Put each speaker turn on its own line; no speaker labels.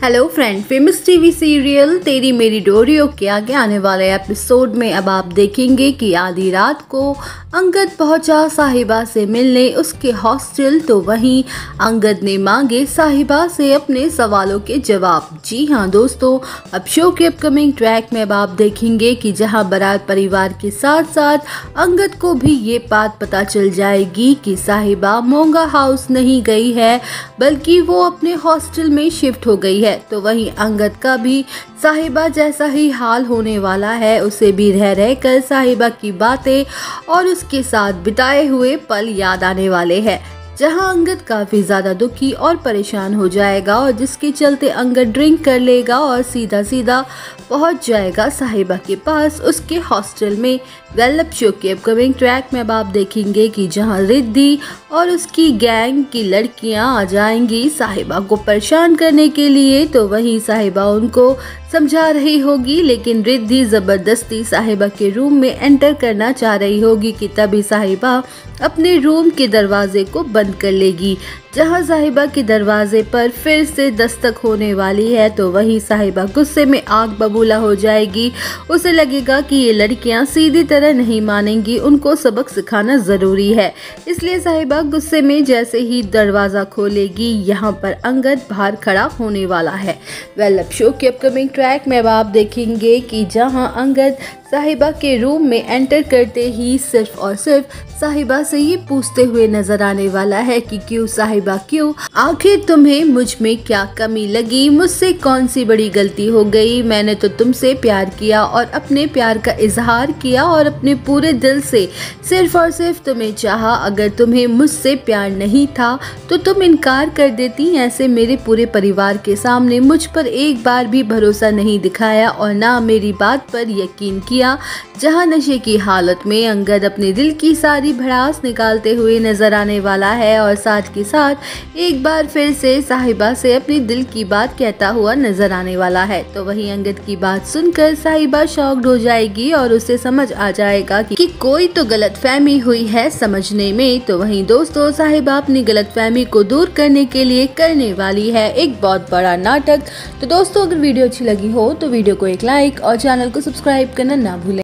Hello friend, famous TV serial Teri Meri डोरियों के आगे आने वाले एपिसोड में अब आप देखेंगे कि आधी रात को अंगद पहुंचा साहिबा से मिलने उसके हॉस्टल। तो वहीं अंगद ने मांगे साहिबा से अपने सवालों के जवाब। जी हाँ दोस्तों, अब शो के अपकमिंग ट्रैक में अब आप देखेंगे कि जहां बारात परिवार के साथ साथ अंगद को भी ये बात पता चल जाएगी कि साहिबा मोंगा हाउस नहीं गई है बल्कि वो अपने हॉस्टल में शिफ्ट हो गई है। तो वहीं अंगद का भी साहिबा जैसा ही हाल होने वाला है। उसे भी रह रह कर साहिबा की बातें और उसके साथ बिताए हुए पल याद आने वाले हैं, जहां अंगद काफी ज्यादा दुखी और परेशान हो जाएगा और जिसके चलते अंगद ड्रिंक कर लेगा और सीधा सीधा पहुंच जाएगा साहिबा के पास उसके हॉस्टल में। वेल, शो के अपकमिंग ट्रैक में अब आप देखेंगे कि जहां रिद्धि और उसकी गैंग की लड़कियां आ जाएंगी साहिबा को परेशान करने के लिए। तो वहीं साहिबा उनको समझा रही होगी, लेकिन रिद्धि जबरदस्ती साहिबा के रूम में एंटर करना चाह रही होगी कि तभी साहिबा अपने रूम के दरवाजे को बंद कर लेगी। जहां साहिबा के दरवाजे पर फिर से दस्तक होने वाली है तो वहीं साहिबा गुस्से में आग बबूला हो जाएगी। उसे लगेगा कि ये लड़कियां सीधी तरह नहीं मानेंगी, उनको सबक सिखाना जरूरी है। इसलिए साहिबा गुस्से में जैसे ही दरवाजा खोलेगी, यहाँ पर अंगद बाहर खड़ा होने वाला है। वेल, अब शो के अपकमिंग ट्रैक में अब आप देखेंगे कि जहां अंगद साहिबा के रूम में एंटर करते ही सिर्फ और सिर्फ साहिबा से ये पूछते हुए नजर आने वाला है कि क्यों साहिबा क्यों, आखिर तुम्हें मुझ में क्या कमी लगी, मुझसे कौन सी बड़ी गलती हो गई। मैंने तो तुमसे प्यार किया और अपने प्यार का इजहार किया और अपने पूरे दिल से सिर्फ और सिर्फ तुम्हें चाहा। अगर तुम्हें मुझसे प्यार नहीं था तो तुम इनकार कर देती। ऐसे मेरे पूरे परिवार के सामने मुझ पर एक बार भी भरोसा नहीं दिखाया और ना मेरी बात पर यकीन किया। जहां नशे की हालत में अंगद अपने दिल की सारी भड़ास निकालते हुए नजर आने वाला है और साथ के साथ एक बार फिर से साहिबा से अपनी दिल की बात कहता हुआ नजर आने वाला है। तो वहीं अंगद की बात सुनकर साहिबा शॉक्ड हो जाएगी और उसे समझ आ जाएगा कि कोई तो गलतफहमी हुई है समझने में। तो वहीं दोस्तों, साहिबा अपनी गलतफहमी को दूर करने के लिए करने वाली है एक बहुत बड़ा नाटक। तो दोस्तों, अगर वीडियो अच्छी लगी हो तो वीडियो को एक लाइक और चैनल को सब्सक्राइब करना ना भूलें।